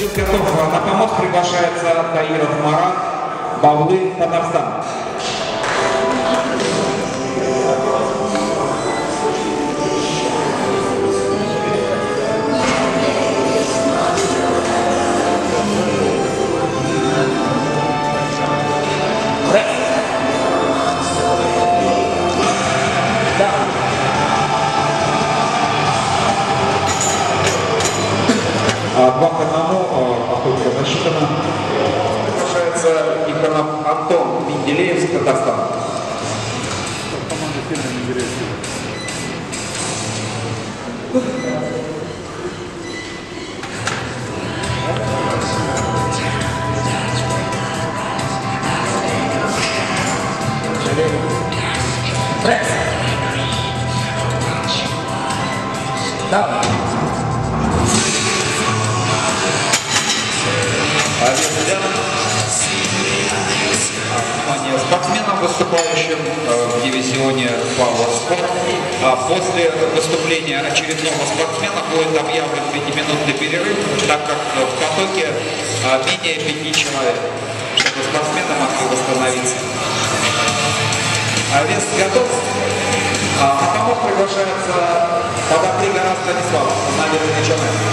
готов. На помост приглашается Таиров Марат, Бавлы, Татарстан. Два к одному, попытка засчитана. Приглашается Тихонов Антон Менделеев, Татарстан. Команда сильно не берет. Пресс. Да. Внимание спортсменам, выступающим в дивизионе Power Sport. После выступления очередного спортсмена будет объявлен 5-минутный перерыв, так как в потоке менее 5 человек, чтобы спортсмены могли восстановиться. Вес готов. На помощь приглашается Подопрыгора Станислав. Наверное, начинаем.